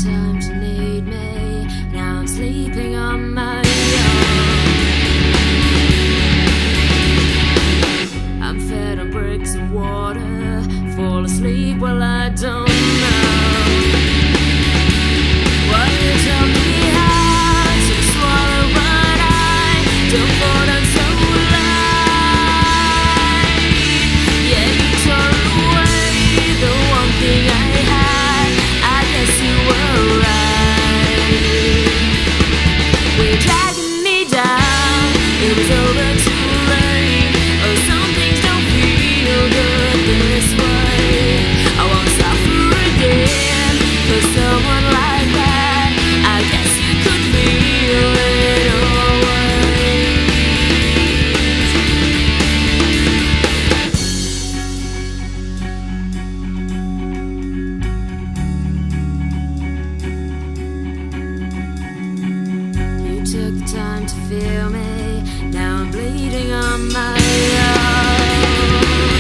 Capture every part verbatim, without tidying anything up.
time to need me. Now I'm sleeping on my own. I'm fed on bricks and water, fall asleep while I don't know. Why you tell me how to swallow, but I don't fall down so light. Yeah, you tore away the one thing I had. I guess you were right. We're dragging me down, it was over too late. Oh, some things don't feel good this way. I won't suffer again for someone like that. I guess you could feel it always. You took the time to feel me, now I'm bleeding on my own.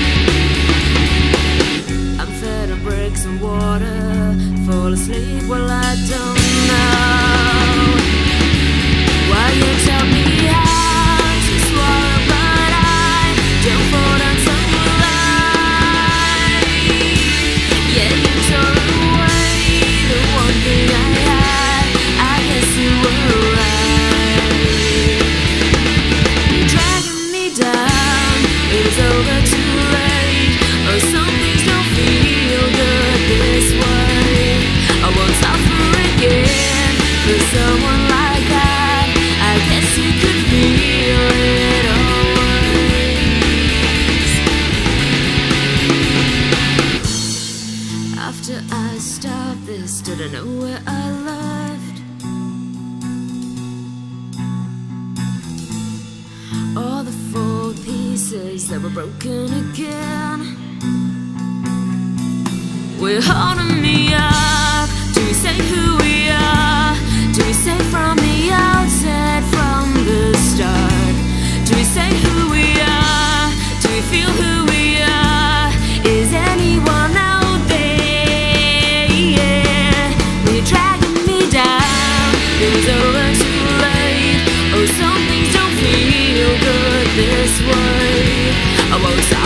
I'm fed on bricks and water, fall asleep while I don't know. Why you tell me how to swallow, but I don't fall down so light. Yeah, you tore away the one thing I had. I guess you were right. You're dragging me down, it was over too late. Oh, some things don't feel good this way. I won't suffer again for someone like that. I guess you could feel it always. After I stopped this, did I know where I left? All the four pieces that were broken again. We're holding me up. Do we say who we are? Do we say from the outset, from the start? Do we say who we are? Do we feel who we are? Is anyone out there? Yeah. You're dragging me down, it was over too late. Oh, some things don't feel good this way. I won't stop.